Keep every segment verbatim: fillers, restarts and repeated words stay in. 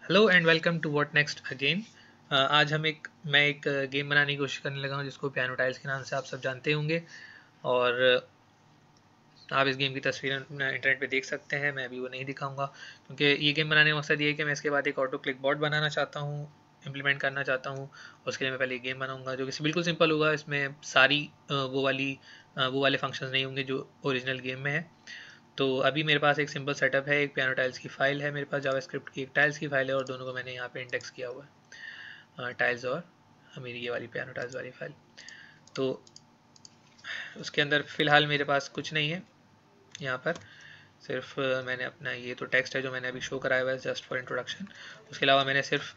Hello and welcome to what next again. आज हम एक मैं एक गेम बनाने की कोशिश करने लगा हूँ जिसको पियानो टाइल्स के नाम से आप सब जानते होंगे। और आप इस गेम की तस्वीरें इंटरनेट पे देख सकते हैं। मैं अभी वो नहीं दिखाऊंगा क्योंकि ये गेम बनाने का मकसद ये है कि मैं इसके बाद एक ऑटो क्लिक बॉट बनाना चाहता हूँ, इम्प्लीमेंट करना चाहता हूँ। उसके लिए मैं पहले गेम बनाऊंगा जो कि बिल्कुल सिंपल होगा। इसमें सारी वो वाली वो वाले फंक्शंस नहीं होंगे जो ओरिजिनल गेम में है। तो अभी मेरे पास एक सिंपल सेटअप है, एक पियानो टाइल्स की फाइल है, मेरे पास जावास्क्रिप्ट की एक टाइल्स की फाइल है और दोनों को मैंने यहाँ पे इंडेक्स किया हुआ है, टाइल्स और मेरी ये वाली पियानो टाइल्स वाली फाइल। तो उसके अंदर फ़िलहाल मेरे पास कुछ नहीं है। यहाँ पर सिर्फ मैंने अपना ये तो टेक्स्ट है जो मैंने अभी शो कराया हुआ है जस्ट फॉर इंट्रोडक्शन। उसके अलावा मैंने सिर्फ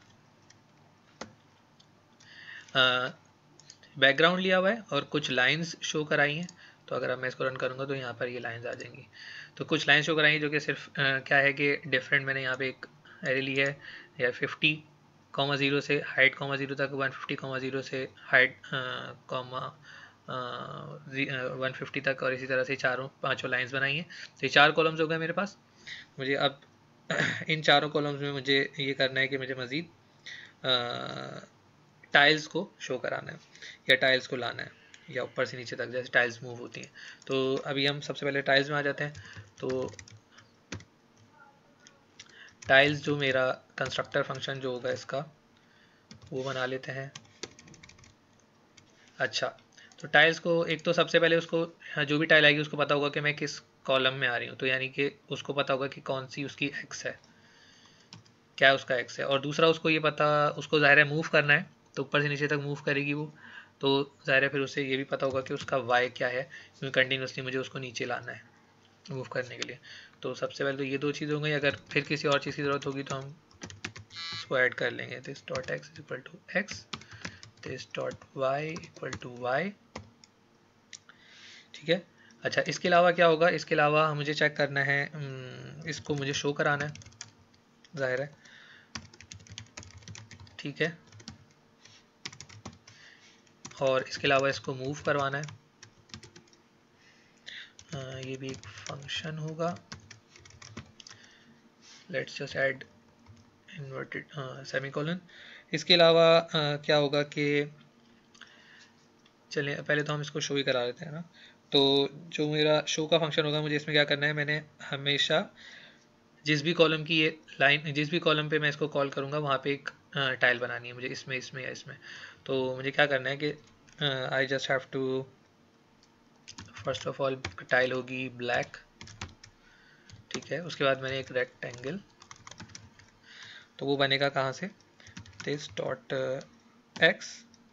बैकग्राउंड लिया हुआ है और कुछ लाइंस शो कराई हैं। तो अगर अब मैं इसको रन करूँगा तो यहाँ पर ये लाइंस आ जाएंगी। तो कुछ लाइंस शो कराई हैं जो कि सिर्फ आ, क्या है कि डिफरेंट मैंने यहाँ पे एक एरे ली है या फिफ्टी कॉमा ज़ीरो से हाइट कॉमा ज़ीरो तक, वन फिफ्टी कॉमा ज़ीरो से हाइट कॉमा वन फिफ्टी तक, और इसी तरह से चारों पांचों लाइंस बनाई हैं। तो ये चार कॉलम्स हो गए मेरे पास। मुझे अब इन चारों कॉलम्स में मुझे ये करना है कि मुझे मज़ीद टाइल्स को शो कराना है या टाइल्स को लाना है या ऊपर से नीचे तक जैसे टाइल्स मूव होती हैं। तो अभी हम सबसे पहले टाइल्स में आ जाते हैं। तो टाइल्स जो मेरा कंस्ट्रक्टर फंक्शन जो होगा इसका वो बना लेते हैं। अच्छा, तो टाइल्स को एक तो सबसे पहले उसको जो भी टाइल आएगी उसको पता होगा कि मैं किस कॉलम में आ रही हूँ, तो यानी कि उसको पता होगा कि कौन सी उसकी एक्स है, क्या उसका एक्स है। और दूसरा उसको ये पता उसको ज़ाहिर है मूव करना है, तो ऊपर से नीचे तक मूव करेगी वो, तो ज़ाहिर है फिर उसे ये भी पता होगा कि उसका वाई क्या है, क्योंकि कंटिन्यूसली मुझे उसको नीचे लाना है मूव करने के लिए। तो सबसे पहले तो ये दो चीज़ हो गई। अगर फिर किसी और चीज़ की ज़रूरत होगी तो हम इसको ऐड कर लेंगे। This dot x equal to x, this dot y equal to y. ठीक है। अच्छा, इसके अलावा क्या होगा, इसके अलावा मुझे चेक करना है, इसको मुझे शो कराना है ज़ाहिर है। ठीक है, और इसके अलावा इसको मूव करवाना है। आ, ये भी एक फंक्शन होगा। Let's just add inverted semicolon. इसके अलावा आ, क्या होगा कि चलिए पहले तो हम इसको शो ही करा लेते हैं ना। तो जो मेरा शो का फंक्शन होगा, मुझे इसमें क्या करना है, मैंने हमेशा जिस भी कॉलम की ये लाइन जिस भी कॉलम पे मैं इसको कॉल करूँगा वहाँ पे एक टाइल बनानी है मुझे, इसमें इसमें या इसमें। तो मुझे क्या करना है कि I just have to first of all tile होगी ब्लैक। ठीक है, उसके बाद मैंने एक रेक्टेंगल, तो वो बनेगा कहाँ से, this dot x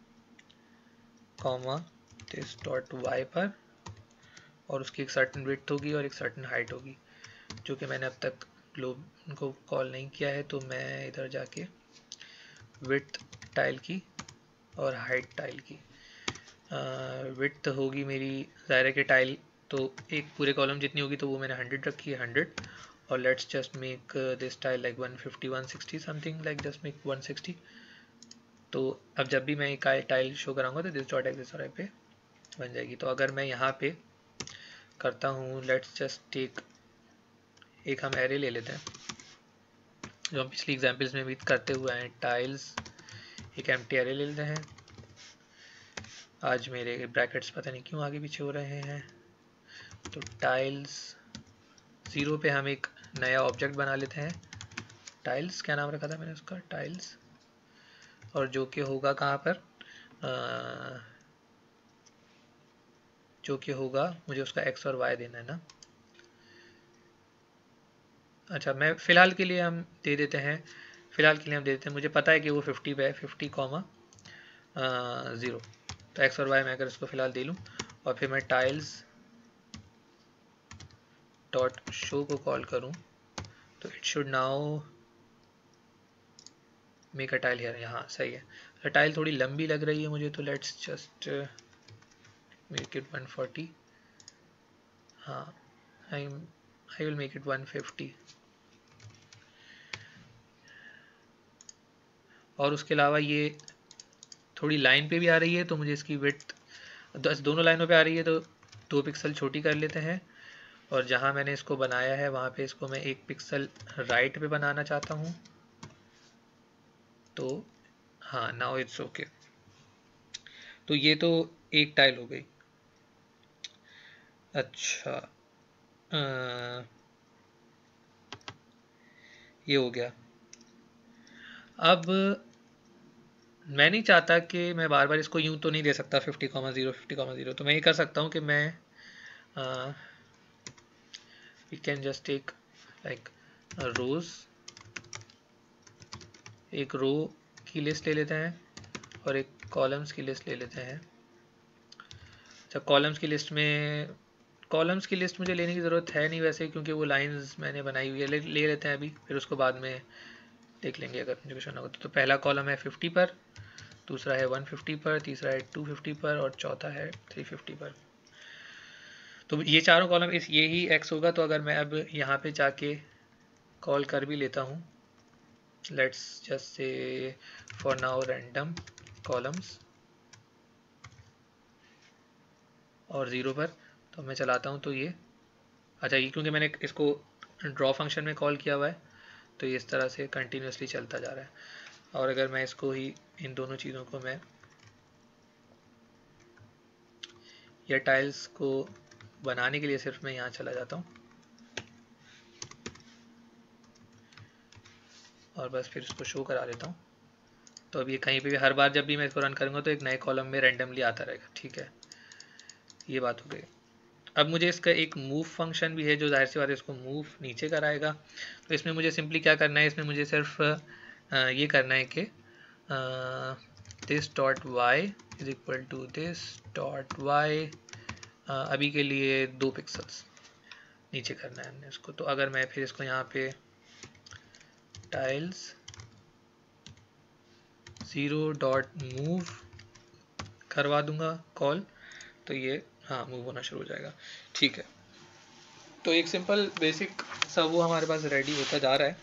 comma this dot y पर, और उसकी एक सर्टन विड्थ होगी और एक सर्टन हाइट होगी जो कि मैंने अब तक ग्लोब को कॉल नहीं किया है। तो मैं इधर जाके विड्थ टाइल की और हाइट टाइल की, विड्थ होगी मेरी ज़ाहिर है कि टाइल तो एक पूरे कॉलम जितनी होगी तो वो मैंने हंड्रेड रखी है, हंड्रेड। और let's just make this tile like one fifty one sixty something, like just make one sixty. तो अब जब भी मैं एक टाइल शो कराऊंगा तो दिस डॉट एक्स पे बन जाएगी। तो अगर मैं यहाँ पे करता हूँ, लेट्स जस्ट टेक एक हम एरे ले लेते हैं जो हम पिछली एग्जाम्पल्स में भी करते हुए हैं। टाइल्स एक एम्प्टी एरे ले लेते हैं। आज मेरे ब्रैकेट्स पता नहीं क्यों आगे पीछे हो रहे हैं। तो टाइल्स ज़ीरो पे हम एक नया ऑब्जेक्ट बना लेते हैं। टाइल्स क्या नाम रखा था मैंने उसका, टाइल्स, और जो कि होगा कहाँ पर, आ, जो कि होगा मुझे उसका एक्स और वाई देना है ना। अच्छा, मैं फ़िलहाल के लिए हम दे देते हैं फ़िलहाल के लिए हम दे देते हैं मुझे पता है कि वो फिफ्टी पे है, फिफ्टी कॉमा ज़ीरो। तो एक्स और वाई मैं अगर इसको फ़िलहाल दे लूँ और फिर मैं टाइल्स डॉट शो को कॉल करूँ तो it should now make a tile here. यहाँ सही है। टाइल थोड़ी लंबी लग रही है मुझे, तो let's just make it one forty. हाँ, I I will make it one fifty. और उसके अलावा ये थोड़ी लाइन पे भी आ रही है तो मुझे इसकी विड्थ दोनों लाइनों पे आ रही है तो दो पिक्सल छोटी कर लेते हैं। और जहाँ मैंने इसको बनाया है वहाँ पे इसको मैं एक पिक्सल राइट पे बनाना चाहता हूँ। तो हाँ नाउ इट्स ओके। तो ये तो एक टाइल हो गई। अच्छा आ, ये हो गया। अब मैं नहीं चाहता कि मैं बार बार इसको यूं तो नहीं दे सकता fifty comma zero fifty comma zero. तो मैं ये कर सकता हूँ कि मैं we can just take like rows, एक रो की लिस्ट ले लेते हैं और एक कॉलम्स की लिस्ट ले लेते हैं। अच्छा कॉलम्स की लिस्ट में, कॉलम्स की लिस्ट मुझे लेने की ज़रूरत है नहीं वैसे, क्योंकि वो लाइंस मैंने बनाई हुई है। ले, ले लेते हैं अभी, फिर उसको बाद में देख लेंगे अगर मुझे कुछ होना होगा। तो पहला कॉलम है फिफ्टी पर, दूसरा है वन फिफ्टी पर, तीसरा है टू फिफ्टी पर और चौथा है थ्री फिफ्टी पर। तो ये चारों कॉलम इस ये ही एक्स होगा। तो अगर मैं अब यहाँ पे जाके कॉल कर भी लेता हूँ, let's just say for now random columns और ज़ीरो पर, तो मैं चलाता हूँ तो ये, अच्छा ये क्योंकि मैंने इसको ड्रॉ फंक्शन में कॉल किया हुआ है तो ये इस तरह से कंटिन्यूसली चलता जा रहा है। और अगर मैं इसको ही, इन दोनों चीज़ों को मैं या टाइल्स को बनाने के लिए सिर्फ मैं यहाँ चला जाता हूँ और बस फिर इसको शो करा देता हूँ। तो अब ये कहीं पे भी हर बार जब भी मैं इसको रन करूँगा तो एक नए कॉलम में रैंडमली आता रहेगा। ठीक है, ये बात हो गई। अब मुझे इसका एक मूव फंक्शन भी है जो जाहिर सी बात है इसको मूव नीचे कराएगा। तो इसमें मुझे सिंपली क्या करना है, इसमें मुझे सिर्फ ये करना है कि this dot y is equal to this dot y, अभी के लिए दो पिक्सल्स नीचे करना है हमने इसको। तो अगर मैं फिर इसको यहाँ पे टाइल्स ज़ीरो डॉट मूव करवा दूंगा कॉल, तो ये हाँ मूव होना शुरू हो जाएगा। ठीक है, तो एक सिंपल बेसिक सा वो हमारे पास रेडी होता जा रहा है।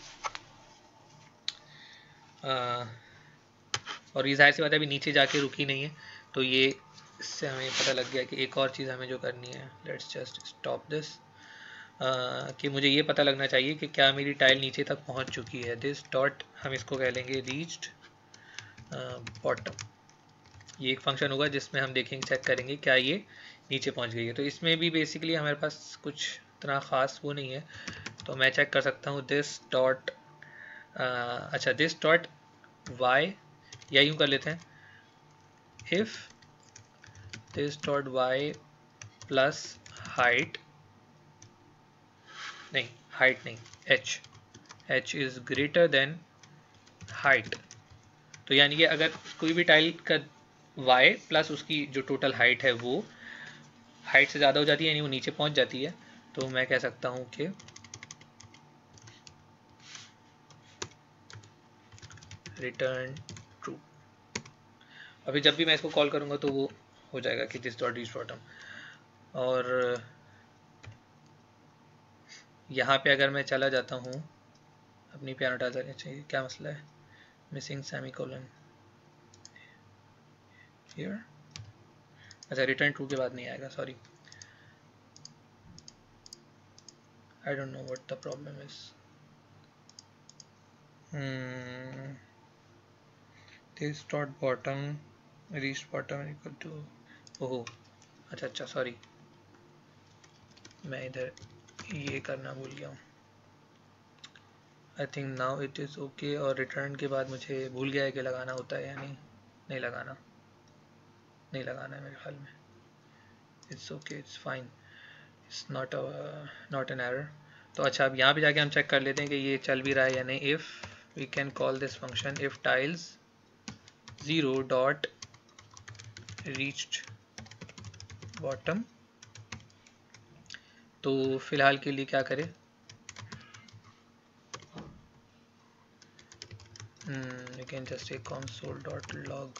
आ, और ये जाहिर सी बात है अभी नीचे जाके रुकी नहीं है। तो ये इससे हमें पता लग गया कि एक और चीज़ हमें जो करनी है, लेट्स जस्ट स्टॉप दिस, कि मुझे ये पता लगना चाहिए कि क्या मेरी टाइल नीचे तक पहुंच चुकी है। दिस डॉट हम इसको कह लेंगे रीच्ड बॉटम। ये एक फंक्शन होगा जिसमें हम देखेंगे, चेक करेंगे क्या ये नीचे पहुंच गई है। तो इसमें भी बेसिकली हमारे पास कुछ इतना ख़ास वो नहीं है। तो मैं चेक कर सकता हूँ दिस डॉट, अच्छा दिस डॉट वाई, या यूँ कर लेते हैं if this dot y plus height, नहीं हाइट नहीं h, h is greater than height. तो यानी कि अगर कोई भी टाइल का y प्लस उसकी जो टोटल हाइट है वो हाइट से ज़्यादा हो जाती है, यानी वो नीचे पहुंच जाती है, तो मैं कह सकता हूँ कि रिटर्न ट्रू। अभी जब भी मैं इसको कॉल करूँगा तो वो हो जाएगा कि दिस डॉट रीच बॉटम। और यहाँ पे अगर मैं चला जाता हूँ अपनी पियानो टाइलर, अच्छा ये क्या मसला है, मिसिंग सेमी कोलन हियर, अच्छा रिटर्न ट्रू के बाद नहीं आएगा, sorry, I don't know what the problem is. Hmm. This dot bottom reached bottom equal to, ओहो अच्छा अच्छा सॉरी, मैं इधर ये करना भूल गया हूँ। I think now it is okay. और रिटर्न के बाद मुझे भूल गया है कि लगाना होता है या नहीं, नहीं लगाना, नहीं लगाना है मेरे ख्याल में। It's okay, it's fine, it's not not an error. तो अच्छा अब यहाँ पे जाके हम चेक कर लेते हैं कि ये चल भी रहा है या नहीं। If we can call this function if tiles zero dot reached bottom, तो फिलहाल के लिए क्या करें, we can just say console dot log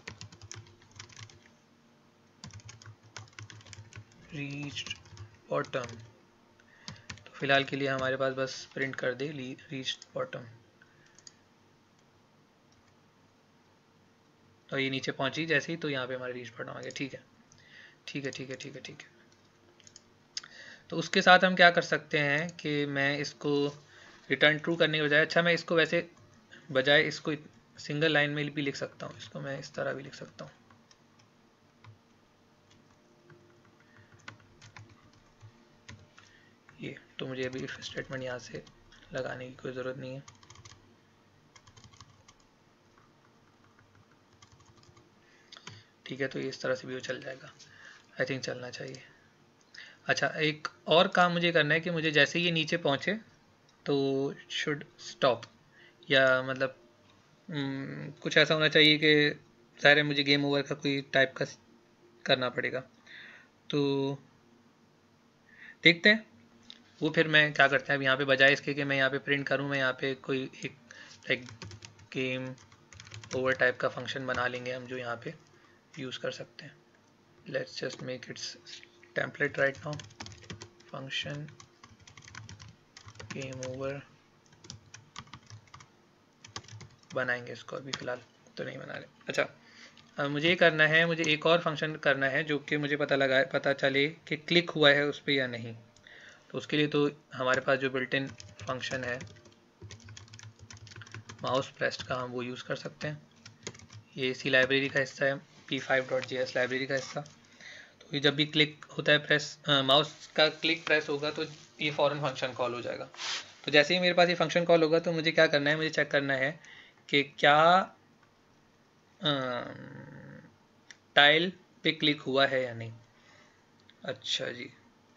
reached bottom. तो फिलहाल के लिए हमारे पास बस प्रिंट कर दे रीच्ड बॉटम। तो ये नीचे पहुंची जैसे ही, तो यहाँ पे हमारे रीच बटन आ गया। ठीक है ठीक है ठीक है ठीक है ठीक है। तो उसके साथ हम क्या कर सकते हैं कि मैं इसको रिटर्न ट्रू करने के बजाय, अच्छा मैं इसको वैसे बजाय इसको सिंगल लाइन में भी लिख सकता हूँ, इसको मैं इस तरह भी लिख सकता हूँ। ये तो मुझे अभी इफ स्टेटमेंट यहाँ से लगाने की कोई ज़रूरत नहीं है। ठीक है, तो ये इस तरह से भी वो चल जाएगा, आई थिंक चलना चाहिए। अच्छा, एक और काम मुझे करना है कि मुझे जैसे ये नीचे पहुँचे तो शुड स्टॉप, या मतलब हम्म, कुछ ऐसा होना चाहिए कि ज़ाहिर है मुझे गेम ओवर का कोई टाइप का करना पड़ेगा। तो देखते हैं वो फिर मैं क्या करते हैं। अब यहाँ पे बजाय इसके कि मैं यहाँ पे प्रिंट करूँ, मैं यहाँ पे कोई एक लाइक गेम ओवर टाइप का फंक्शन बना लेंगे हम, जो यहाँ पे यूज़ कर सकते हैं। Let's just make its template right now, function game over बनाएंगे इसको, अभी फ़िलहाल तो नहीं बना रहे। अच्छा, अब मुझे ये करना है, मुझे एक और फंक्शन करना है जो कि मुझे पता लगा पता चले कि क्लिक हुआ है उस पर या नहीं। तो उसके लिए तो हमारे पास जो बिल्ट इन फंक्शन है माउस प्रेस्ड का, हम वो यूज़ कर सकते हैं। ये इसी लाइब्रेरी का हिस्सा है, P five dot J S library का हिस्सा। तो ये जब भी क्लिक होता है, प्रेस माउस का क्लिक प्रेस होगा तो ये फ़ौरन फंक्शन कॉल हो जाएगा। तो जैसे ही मेरे पास ये फंक्शन कॉल होगा तो मुझे क्या करना है, मुझे चेक करना है कि क्या टाइल पे क्लिक हुआ है या नहीं। अच्छा जी,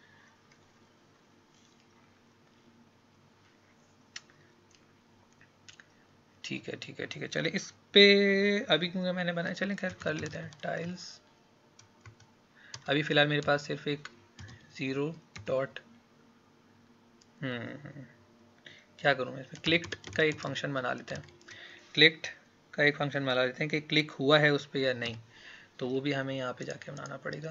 ठीक है ठीक है ठीक है, चले इस पे अभी क्योंकि मैंने बनाया, चले खैर कर लेते हैं टाइल्स। अभी फ़िलहाल मेरे पास सिर्फ एक ज़ीरो डॉट हम्म क्या करूँ मैं इसमें, क्लिक्ड का एक फंक्शन बना लेते हैं। क्लिक्ड का एक फंक्शन बना लेते हैं कि क्लिक हुआ है उस पर या नहीं। तो वो भी हमें यहाँ पे जाके बनाना पड़ेगा।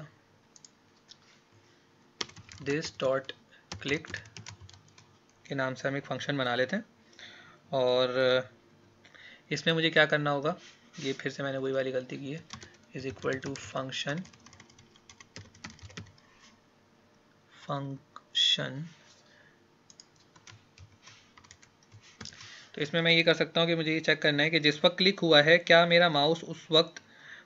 दिस डॉट क्लिक्ड के नाम से हम एक फंक्शन बना लेते हैं, और इसमें मुझे क्या करना होगा, ये फिर से मैंने वही वाली गलती की है, is equal to function function तो इसमें मैं ये कर सकता हूँ कि मुझे ये चेक करना है कि जिस वक्त क्लिक हुआ है क्या मेरा माउस उस वक्त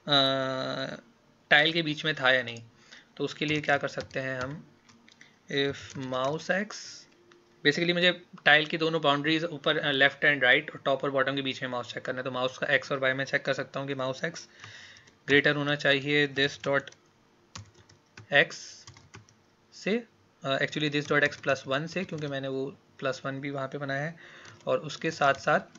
टाइल के बीच में था या नहीं। तो उसके लिए क्या कर सकते हैं हम, इफ माउस एक्स, बेसिकली मुझे टाइल की दोनों बाउंड्रीज ऊपर लेफ्ट एंड राइट और टॉप और बॉटम के बीच में माउस चेक करना है। तो माउस का एक्स और वाई में चेक कर सकता हूँ कि माउस एक्स ग्रेटर होना चाहिए दिस डॉट एक्स से, actually this dot x plus one से, क्योंकि मैंने वो प्लस वन भी वहाँ पे बनाया है। और उसके साथ साथ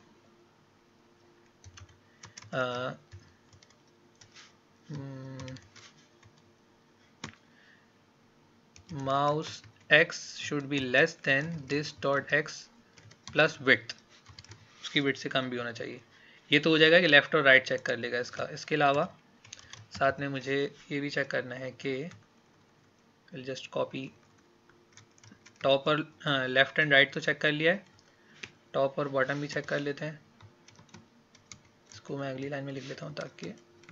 mouse x should be less than this dot x plus width, उसकी विड्थ से कम भी होना चाहिए। ये तो हो जाएगा कि लेफ़्ट और राइट चेक कर लेगा इसका। इसके अलावा साथ में मुझे ये भी चेक करना है कि जस्ट कॉपी टॉप और लेफ़्ट एंड राइट तो चेक कर लिया है, टॉप और बॉटम भी चेक कर लेते हैं। इसको मैं अगली लाइन में लिख लेता हूँ ताकि,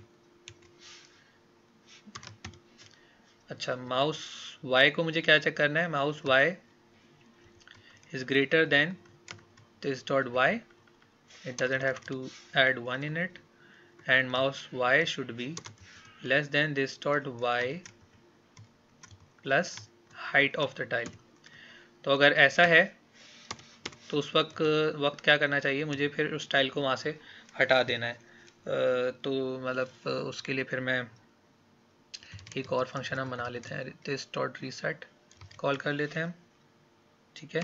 अच्छा, माउस y को मुझे क्या चेक करना है, mouse y is greater than this dot y, it doesn't have to add one in it, and mouse y should be less than this dot y plus height of the tile। तो अगर ऐसा है तो उस वक्त वक्त क्या करना चाहिए, मुझे फिर उस टाइल को वहाँ से हटा देना है। तो मतलब उसके लिए फिर मैं एक और फंक्शन हम बना लेते हैं, दिस डॉट रीसेट कॉल कर लेते हैं हम, ठीक है।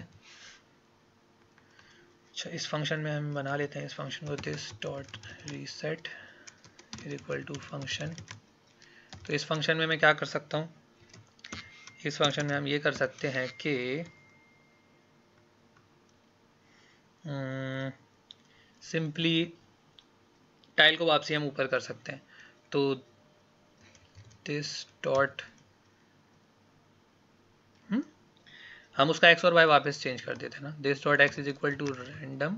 अच्छा, इस फंक्शन में हम बना लेते हैं इस फंक्शन को, this dot reset is equal to function. तो इस फंक्शन में मैं क्या कर सकता हूँ, इस फंक्शन में हम ये कर सकते हैं कि सिंपली टाइल को वापसी हम ऊपर कर सकते हैं। तो दिस डॉट हम उसका एक्स और वाई वापस चेंज कर देते हैं ना, this dot x is equal to random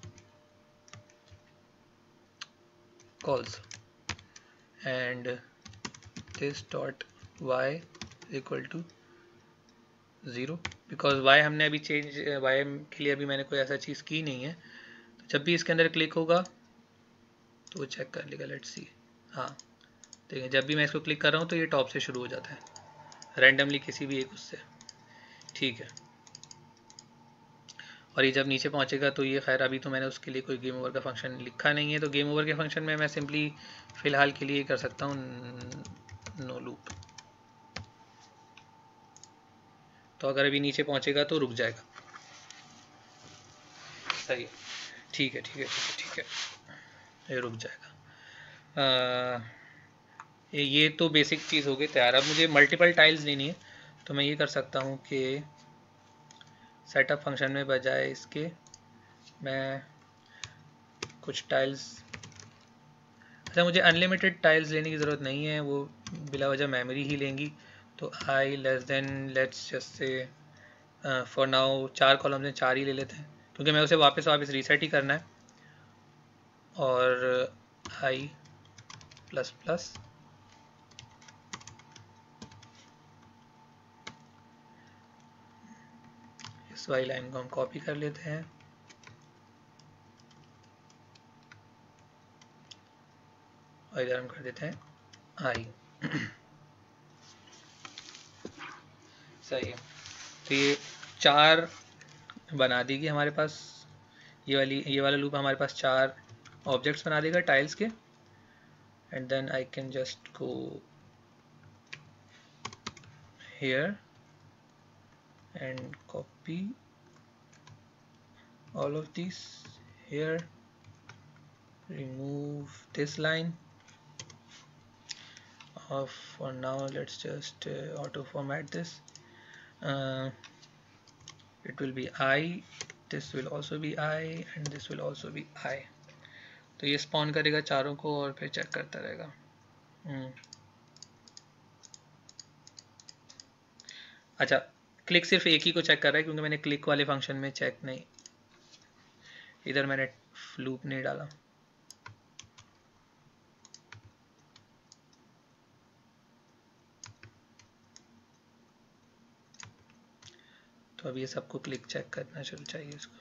cols and this dot y equal to zero, because y हमने अभी चेंज, वाई के लिए अभी मैंने कोई ऐसा चीज़ की नहीं है। तो जब भी इसके अंदर क्लिक होगा तो वो चेक कर लेगा। Let's see. हाँ देखिए, जब भी मैं इसको क्लिक कर रहा हूँ तो ये टॉप से शुरू हो जाता है रैंडमली किसी भी एक उससे। ठीक है, और ये जब नीचे पहुँचेगा तो ये खैर अभी तो मैंने उसके लिए कोई गेम ओवर का फंक्शन लिखा नहीं है, तो गेम ओवर के फंक्शन में मैं सिंपली फ़िलहाल के लिए कर सकता हूँ नो लूप। तो अगर अभी नीचे पहुँचेगा तो रुक जाएगा। सही है, ठीक है ठीक है ठीक है ठीक है, ये रुक जाएगा। आ, ये तो बेसिक चीज़ हो गई तैयार। अब मुझे मल्टीपल टाइल्स लेनी है, तो मैं ये कर सकता हूँ कि सेटअप फंक्शन में बजाय इसके मैं कुछ टाइल्स, अच्छा मुझे अनलिमिटेड टाइल्स लेने की ज़रूरत नहीं है, वो बिला वजह मेमोरी ही लेंगी। तो I less than let's just say for now चार कॉलम में चार ही ले लेते हैं, क्योंकि मैं उसे वापस वापस रीसेट ही करना है। और आई प्लस प्लस इस वाली लाइन को हम कॉपी कर लेते हैं और इधर हम कर देते हैं आई। सही है, तो ये चार बना देगी हमारे पास, ये वाली ये वाला लूप हमारे पास चार ऑब्जेक्ट्स बना देगा टाइल्स के। And then I can just go here and copy all of these here, remove this line. Uh, for now let's just uh, auto format this. Uh, it will be I, this will also be I, and this will also be I. तो ये spawn करेगा चारों को और फिर check करता रहेगा। hmm. अच्छा, क्लिक सिर्फ एक ही को चेक कर रहा है क्योंकि मैंने क्लिक वाले फंक्शन में चेक नहीं, इधर मैंने लूप नहीं डाला। तो अब ये सबको क्लिक चेक करना चल चाहिए इसको।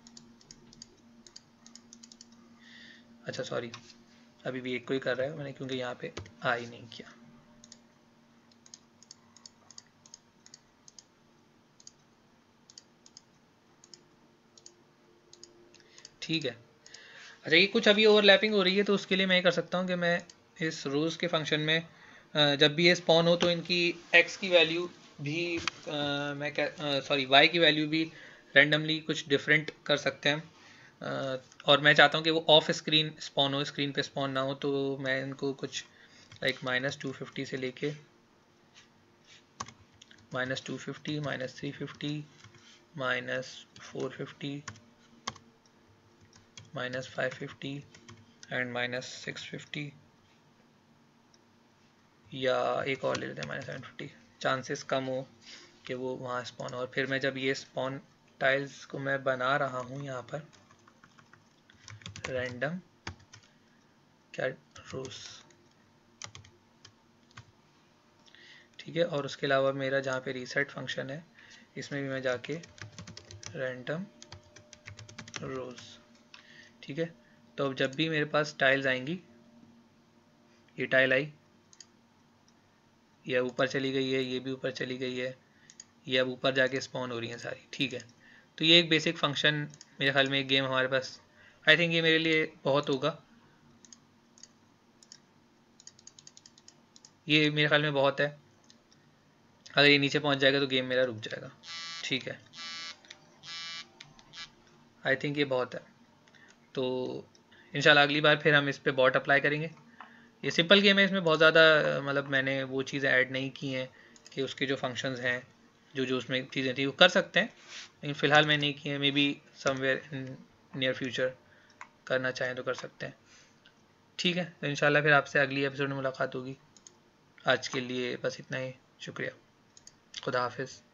अच्छा सॉरी, अभी भी एक को ही कर रहा है मैंने क्योंकि यहाँ पे आई नहीं किया। ठीक है, अच्छा ये कुछ अभी ओवरलैपिंग हो रही है, तो उसके लिए मैं ये कर सकता हूँ कि मैं इस रोज़ के फंक्शन में जब भी ये स्पॉन हो तो इनकी एक्स की वैल्यू भी आ, मैं क्या सॉरी वाई की वैल्यू भी रैंडमली कुछ डिफरेंट कर सकते हैं। आ, और मैं चाहता हूँ कि वो ऑफ स्क्रीन स्पॉन हो, स्क्रीन पे स्पॉन ना हो, तो मैं इनको कुछ लाइक माइनस टू फिफ्टी से लेके minus two fifty minus three fifty minus four fifty minus five fifty and minus six fifty, या एक और ले लेते हैं माइनस सेवन फिफ्टी, चांसेस कम हो कि वो वहाँ स्पॉन हो। और फिर मैं जब ये स्पॉन टाइल्स को मैं बना रहा हूँ यहाँ पर रैंडम क्या रोज, ठीक है, और उसके अलावा मेरा जहाँ पे रीसेट फंक्शन है इसमें भी मैं जाके रैंडम रोज, ठीक है। तो अब जब भी मेरे पास टाइल्स आएंगी, ये टाइल आई, ये ऊपर चली गई है, ये भी ऊपर चली गई है, ये अब ऊपर जाके स्पॉन हो रही हैं सारी, ठीक है। तो ये एक बेसिक फंक्शन मेरे ख्याल में एक गेम हमारे पास, आई थिंक ये मेरे लिए बहुत होगा, ये मेरे ख्याल में बहुत है। अगर ये नीचे पहुंच जाएगा तो गेम मेरा रुक जाएगा, ठीक है। आई थिंक ये बहुत है, तो इंशाल्लाह अगली बार फिर हम इस पे बॉट अप्लाई करेंगे। ये सिंपल गेम है, इसमें बहुत ज़्यादा मतलब मैंने वो चीज़ें ऐड नहीं की हैं कि उसके जो फंक्शंस हैं जो जो उसमें चीज़ें थी वो कर सकते हैं, लेकिन फ़िलहाल मैं नहीं की है। Maybe somewhere in near future करना चाहें तो कर सकते हैं, ठीक है। तो इंशाल्लाह फिर आपसे अगली एपिसोड में मुलाकात होगी। आज के लिए बस इतना ही, शुक्रिया, खुदा हाफिज़।